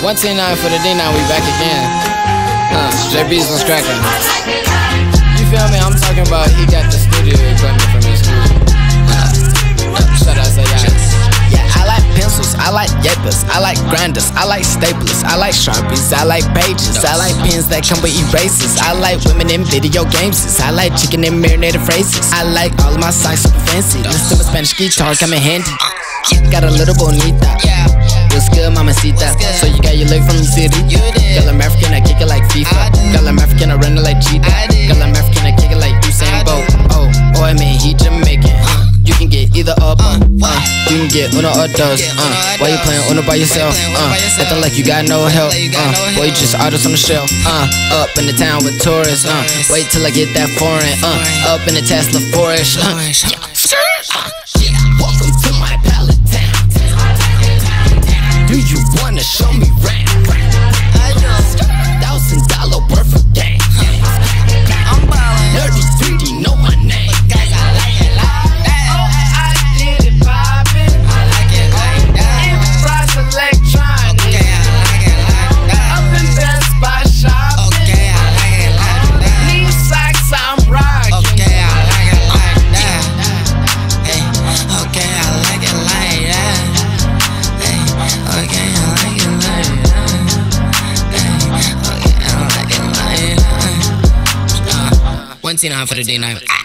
1T9 for the D9, we back again. JB's was cracking. You feel me? I'm talking about he got the studio equipment from his school. Shout out to y'all. Yeah, I like pencils, I like yapers, I like grinders, I like staplers, I like Sharpies, I like pages, I like pens that come with erasers, I like women in video games, I like chicken and marinated phrases, I like all of my socks super fancy, listen to my Spanish guitar come in handy. Got a little bonita, what's good mamacita? So you got your leg from your city. Girl, I'm African, I kick it like FIFA. Girl, I'm African, I run it like Cheetah. Girl, I'm African, I kick it like Usain Bolt. Oh, I mean he Jamaican. You can get either up, you can get uno or dos. Why you playing uno by yourself? Acting like you got no help. Boy, you just artists on the shelf. Up in the town with tourists. Wait till I get that foreign. Up in the Tesla forest. Welcome to my pallet town. Do you wanna show me round? $1,000 worth of game. I'm ballin'. R.3.D know my name. T9 for the D9.